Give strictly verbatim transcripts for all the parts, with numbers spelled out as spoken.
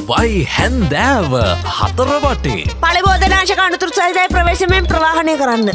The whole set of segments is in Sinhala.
වයි හැන්දෑව හතර වටේ පලිබෝධනාශක අනතුරු සහිතයි ප්‍රවේශමෙන් ප්‍රවාහනය කරන්න.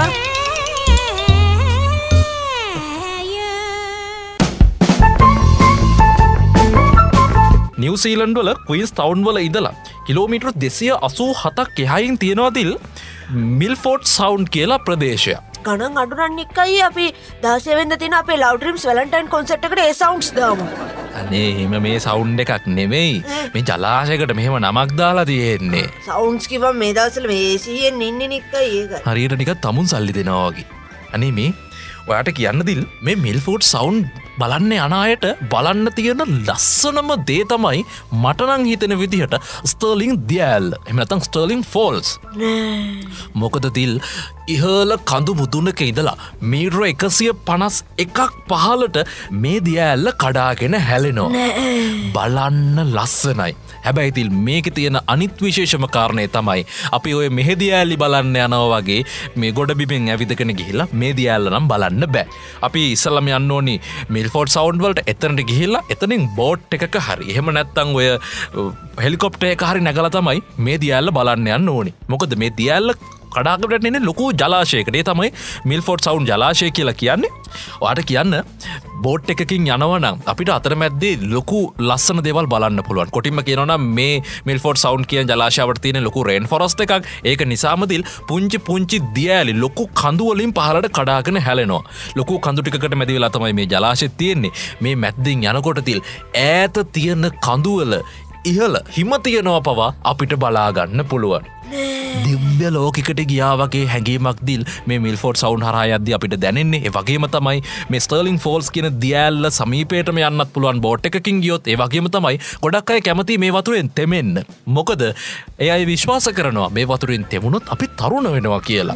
නිව්සීලන්ඩ් වල ක්වීන්ස් ටවුන් වල ඉඳලා කිලෝමීටර් දෙසිය අසූ හතක් එහයින් තියෙනවාදිල් මිල්ෆෝඩ් සවුන්් කියලා ප්‍රදේශයක්. ගණන් අඩුරන්න එකයි අපි දසවෙද තින අපේ ලව්ට්‍රීම්ස් වැලන්ටයින් කොන්සර්ට්කට ඒ සවුන්ස් දාමු. අනේ එහෙම මේ සවුන්් එකක් නෙවෙයි මේ ජලාශයකට මෙහෙම නමක් දාලා තියෙන්නේ. සවුන්ස් කිව්වම මේ දවස්වල මේසියෙන් ඉන්නේ නිකයි ඒක. හරියට නිකන් තමුන් සල්ලි දෙනවා වගේ. අනේ මේ ඔයාට කියන්න දිල් මේ මිල්ෆෝඩ් සවුන්් බලන්න යන අයට බලන්න තියෙන ලස්සනම දේ තමයි මට නම් හිතෙන විදිහට ස්ටර්ලිං දියැල්ල. එහෙම නැත්නම් ස්ටර්ලිං ෆෝල්ස්. මොකද දිල් ඉහළ කඳු මුදුනක ඉඳලා මීටර එකසිය පනස් එකක් පහලට මේ දියැල්ල කඩාගෙන හැලෙනවා. බලන්න ලස්සනයි. හැබැයි තිල් මේකේ තියෙන අනිත් විශේෂම කාරණේ තමයි අපි ඔය මෙහෙ දියැලි බලන්න යනවා වගේ මේ ගොඩබිමෙන් ඇවිදගෙන ගිහිල්ලා මේ දියැල්ල නම් බලන්න බෑ. අපි ඉස්සල්ලාම යන්න ඕනි මිල්ෆෝඩ් සවුන්ඩ් වලට එතනට ගිහිල්ලා එතනින් බෝට් එකක හරි එහෙම නැත්නම් ඔය හෙලිකොප්ටර් එක හරි නැගලා තමයි මේ දියැල්ල බලන්න යන්න ඕනි. මොකද මේ දියැල්ල කඩාගෙන ඉන්නේ ලොකු ජලාශයකට. ඒ තමයි මිල්ෆෝඩ් සවුන්ඩ් ජලාශය කියලා කියන්නේ. ඔයාට කියන්න බෝට් එකකින් යනවා නම් අපිට අතරමැද්දේ ලොකු ලස්සන දේවල් බලන්න පුළුවන්. කොටින්ම කියනවා නම් මේ මිල්ෆෝඩ් සවුන්ඩ් කියන ජලාශයට තියෙන ලොකු රේන් ෆොරස්ට් එකක්. ඒක නිසාම දිල් පුංචි පුංචි දියැලි ලොකු කඳු වලින් පහළට කඩාගෙන හැලෙනවා. ලොකු කඳු ටිකකට මැද වෙලා තමයි මේ ජලාශය තියෙන්නේ. මේ මැද්දෙන් යනකොට දිල් ඈත තියෙන කඳු වල ඉහළ හිම තියනවා පවා අපිට බලා ගන්න පුළුවන්. දිව්‍ය ලෝකෙකට ගියා වගේ හැඟීමක් දිල් මේ මිල්ෆෝඩ් සවුන්ඩ් හරහා යද්දී අපිට දැනෙන්නේ. ඒ වගේම තමයි මේ ස්ටර්ලිං ෆෝල්ස් කියන දියැල්ල සමීපයටම යන්නත් පුළුවන් බෝට් එකකින් ගියොත්. ඒ වගේම තමයි ගොඩක් අය කැමති මේ වතුරෙන් තෙමෙන්න. මොකද ඒ අය විශ්වාස කරනවා මේ වතුරෙන් තෙමුණොත් අපි තරුණ වෙනවා කියලා.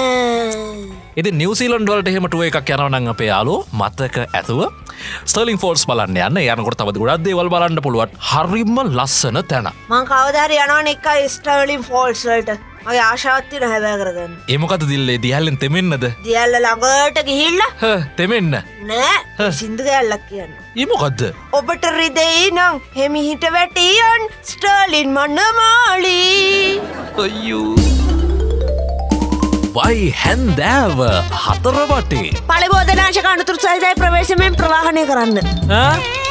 ඉතින් නිව්සීලන්ඩ් වලට එහෙම ටුවර් එකක් යනවා නම් අපේ යාළුවෝ මතක ඇතුව ස්ටර්ලිං ෆෝල්ස් බලන්න යන්න. යනකොට තව ගොඩක් දේවල් බලන්න පුළුවන්. හරිම ලස්සන තැන. මං කවදා හරි යනවනේ එකයි ස්ටර්ලිං ෆෝල්ස් වලට. මගේ ආශාවක් තියෙනවා හැබැයි කරගන්න. ඒ මොකද දිල්ලේ දියැල්ලෙන් තෙමෙන්නද? දියැල්ල ළඟට ගිහිල්ලා හ තෙමෙන්න. නෑ සින්දු ගැල්ලක් කියන්නේ. ඒ මොකද්ද? ඔබට රිදෙයි නම් හිමිහිට වැටියන් ස්ටර්ලින් මනමාලි. අයියෝ. වයි හැන්දෑව හතර වටේ පලිබෝධනාශක අනතුරු සහිතයි ප්‍රවේශමෙන් ප්‍රවාහනය කරන්න.